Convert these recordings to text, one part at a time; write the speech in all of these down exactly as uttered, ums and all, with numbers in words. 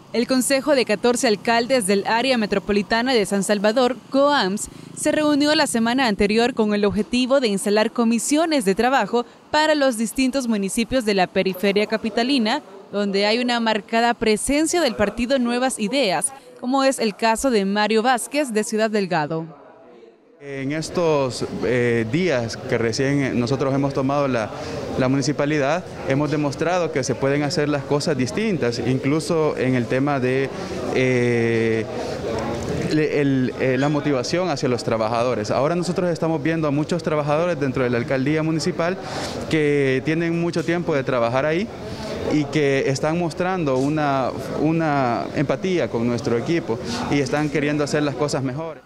El Consejo de catorce Alcaldes del Área Metropolitana de San Salvador, COAMS, se reunió la semana anterior con el objetivo de instalar comisiones de trabajo para los distintos municipios de la periferia capitalina, donde hay una marcada presencia del partido Nuevas Ideas, como es el caso de Mario Vázquez de Ciudad Delgado. En estos eh, días que recién nosotros hemos tomado la, la municipalidad, hemos demostrado que se pueden hacer las cosas distintas, incluso en el tema de eh, el, el, la motivación hacia los trabajadores. Ahora nosotros estamos viendo a muchos trabajadores dentro de la alcaldía municipal que tienen mucho tiempo de trabajar ahí y que están mostrando una, una empatía con nuestro equipo y están queriendo hacer las cosas mejor.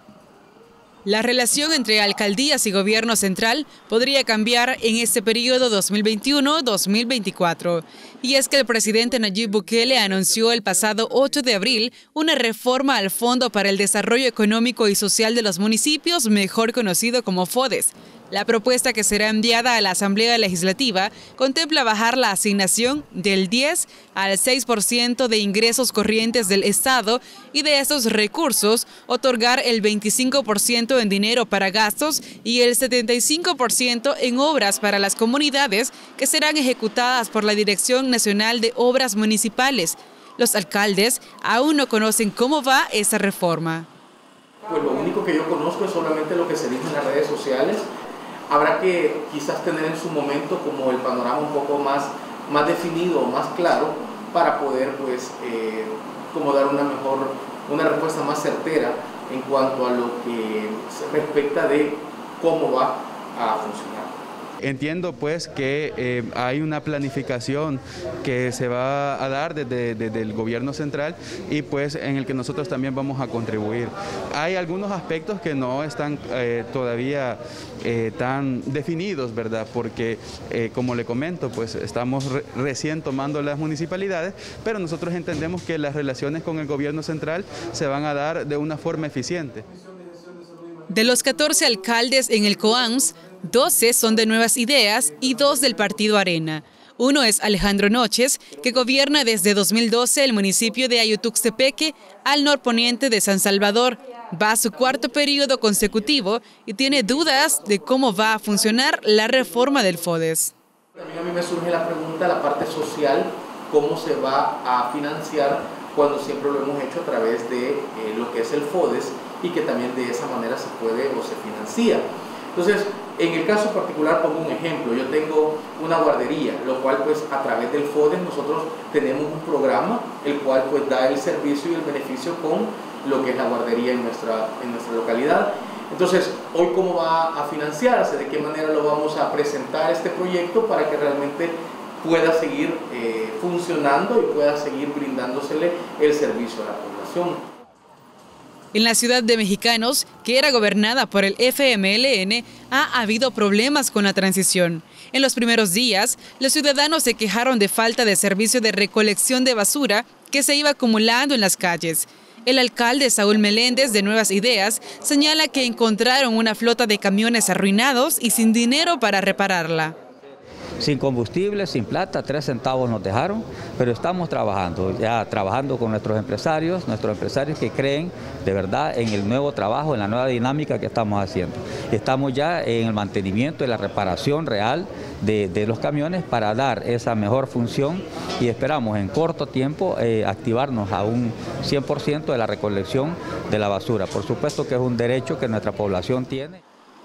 La relación entre alcaldías y gobierno central podría cambiar en este periodo dos mil veintiuno a dos mil veinticuatro. Y es que el presidente Nayib Bukele anunció el pasado ocho de abril una reforma al Fondo para el Desarrollo Económico y Social de los Municipios, mejor conocido como FODES. La propuesta, que será enviada a la Asamblea Legislativa, contempla bajar la asignación del diez al seis por ciento de ingresos corrientes del Estado y de estos recursos otorgar el veinticinco por ciento en dinero para gastos y el setenta y cinco por ciento en obras para las comunidades que serán ejecutadas por la Dirección Nacional de Obras Municipales. Los alcaldes aún no conocen cómo va esa reforma. Pues lo único que yo conozco es solamente lo que se dice en las redes sociales. Habrá que quizás tener en su momento como el panorama un poco más, más definido, más claro, para poder pues, eh, como dar una mejor, una respuesta más certera en cuanto a lo que se respecta de cómo va a funcionar. Entiendo pues que eh, hay una planificación que se va a dar desde, desde el gobierno central y pues en el que nosotros también vamos a contribuir. Hay algunos aspectos que no están eh, todavía eh, tan definidos, ¿verdad? Porque eh, como le comento, pues estamos re recién tomando las municipalidades, pero nosotros entendemos que las relaciones con el gobierno central se van a dar de una forma eficiente. De los catorce alcaldes en el COAMS, doce son de Nuevas Ideas y dos del Partido Arena. Uno es Alejandro Noches, que gobierna desde dos mil doce el municipio de Ayutuxtepeque, al norponiente de San Salvador. Va a su cuarto periodo consecutivo y tiene dudas de cómo va a funcionar la reforma del FODES. También a mí me surge la pregunta, la parte social, cómo se va a financiar cuando siempre lo hemos hecho a través de eh, lo que es el FODES y que también de esa manera se puede o se financia. Entonces, en el caso particular pongo un ejemplo, yo tengo una guardería, lo cual pues a través del FODES nosotros tenemos un programa, el cual pues da el servicio y el beneficio con lo que es la guardería en nuestra, en nuestra localidad. Entonces, hoy cómo va a financiarse, de qué manera lo vamos a presentar este proyecto para que realmente pueda seguir eh, funcionando y pueda seguir brindándosele el servicio a la población. En la ciudad de Mexicanos, que era gobernada por el F M L N, ha habido problemas con la transición. En los primeros días, los ciudadanos se quejaron de falta de servicio de recolección de basura que se iba acumulando en las calles. El alcalde Saúl Meléndez, de Nuevas Ideas, señala que encontraron una flota de camiones arruinados y sin dinero para repararla. Sin combustible, sin plata, tres centavos nos dejaron, pero estamos trabajando, ya trabajando con nuestros empresarios, nuestros empresarios que creen de verdad en el nuevo trabajo, en la nueva dinámica que estamos haciendo. Estamos ya en el mantenimiento y la reparación real de, de los camiones para dar esa mejor función y esperamos en corto tiempo eh, activarnos a un cien por ciento de la recolección de la basura. Por supuesto que es un derecho que nuestra población tiene.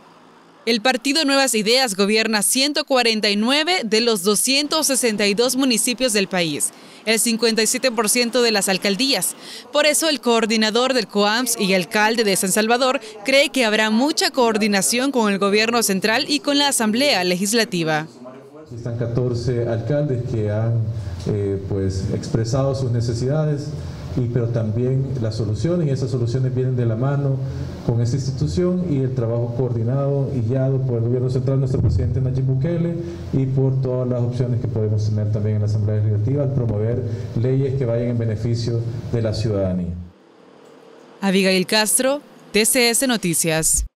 El Partido Nuevas Ideas gobierna ciento cuarenta y nueve de los doscientos sesenta y dos municipios del país, el cincuenta y siete por ciento de las alcaldías. Por eso el coordinador del COAMS y alcalde de San Salvador cree que habrá mucha coordinación con el gobierno central y con la Asamblea Legislativa. Están catorce alcaldes que han eh, pues, expresado sus necesidades, y, pero también las soluciones, y esas soluciones vienen de la mano con esta institución y el trabajo coordinado y guiado por el gobierno central, nuestro presidente Nayib Bukele, y por todas las opciones que podemos tener también en la Asamblea Legislativa al promover leyes que vayan en beneficio de la ciudadanía. Abigail Castro, T C S Noticias.